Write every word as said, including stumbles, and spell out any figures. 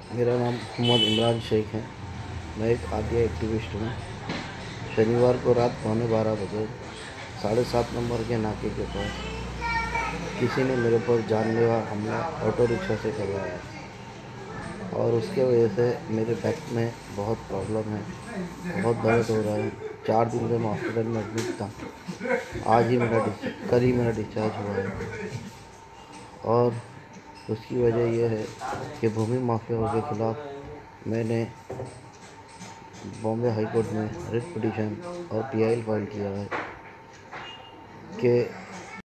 मेरा नाम मोहम्मद इमरान शेख है। मैं एक आदिया एक्टिविस्ट हूँ। शनिवार को रात पौने बारह बजे साढ़े सात नंबर के नाके के पास किसी ने मेरे पर जानलेवा हमला ऑटो रिक्शा से करवाया और उसके वजह से मेरे बैक में बहुत प्रॉब्लम है, बहुत दर्द हो रहा है। चार दिन से मैं हॉस्पिटल में एडमिट था। आज ही मेरा डिस कल ही मेरा डिस्चार्ज हुआ है और उसकी वजह यह है कि भूमि माफियाओं के खिलाफ मैंने बॉम्बे हाई कोर्ट में रिट पिटीशन और पी आई एल फाइल किया है कि